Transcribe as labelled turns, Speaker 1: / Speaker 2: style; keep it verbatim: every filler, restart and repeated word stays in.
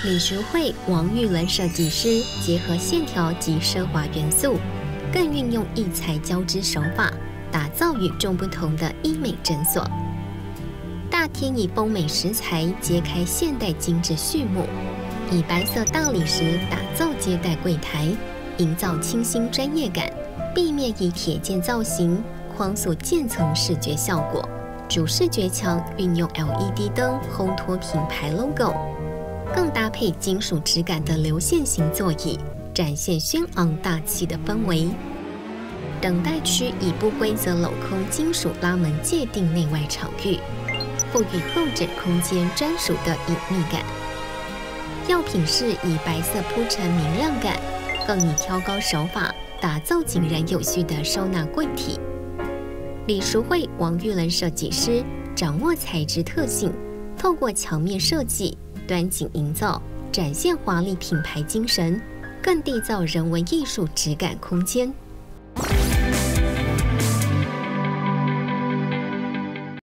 Speaker 1: 李淑慧、王玉伦设计师结合线条及奢华元素，更运用异材交织手法，打造与众不同的医美诊所。大厅以丰美石材揭开现代精致序幕，以白色大理石打造接待柜台，营造清新专业感。壁面以铁件造型，框塑渐层视觉效果。主视觉墙运用 L E D 灯烘托品牌 logo， 更搭配金属质感的流线型座椅，展现轩昂大气的氛围。等待区以不规则镂空金属拉门界定内外场域，赋予候诊空间专属的隐秘感。药品室以白色铺陈明亮感，更以挑高手法打造井然有序的收纳柜体。李淑慧、王玉伦设计师掌握材质特性，透过墙面设计、端景营造，展现华丽品牌精神，更缔造人文艺术质感空间。